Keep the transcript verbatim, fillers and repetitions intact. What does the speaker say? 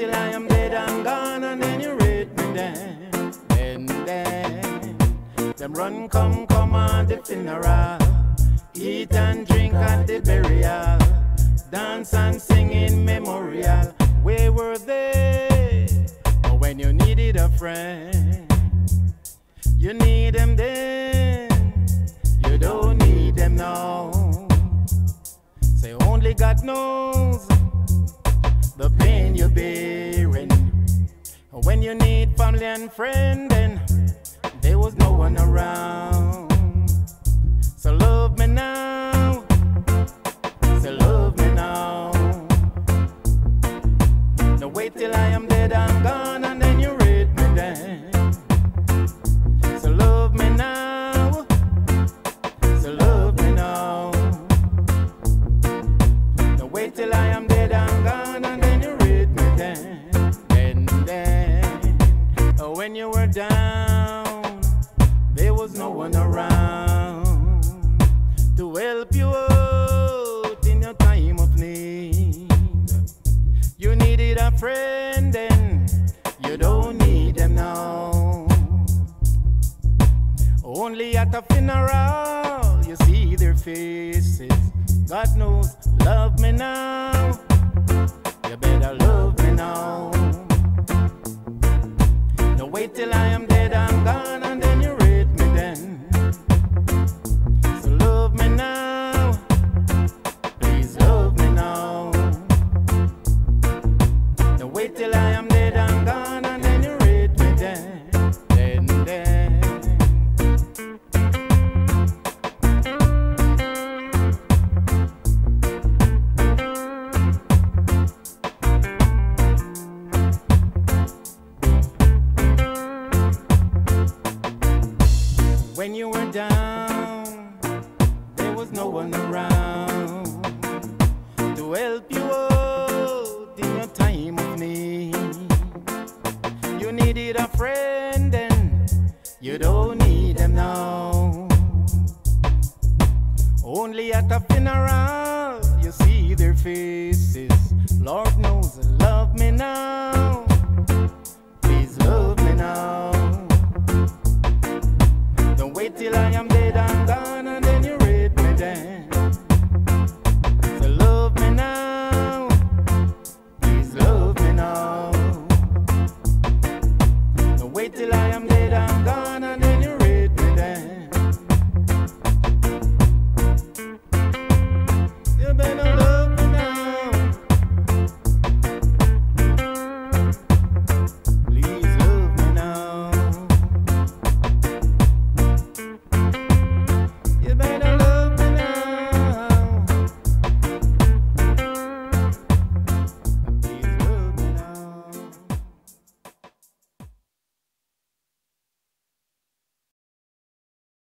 till I am dead and gone, and then you rate me then. Then, then, them run, come, come on the funeral, eat and drink at the burial, dance and sing in memorial. Where were they when you needed a friend? You need them then, you don't need them now. Say only God knows the pain you're bearing. When you need family and friend, then there was no one around. So love me now, so love me now. No wait till I am dead and gone, and then you rate me then. So love me now, so love me now. No wait till I am dead and gone, and then you rate me then. Then, then, oh, when you were down, there was no one around to help you out in your time of need. You needed a friend then, you don't need them now. Only at a funeral you see their faces. God knows, love me now, you better love me now. No wait till I am dead and gone, and then you rate me then. So love me now, please love me now. No wait till I am dead and gone, and then you rate me then. Then, then. When you were down, there was no one around to help you out in your time of need. You needed a friend and you don't need them now. Only at a funeral you see their faces. Lord knows, love me now.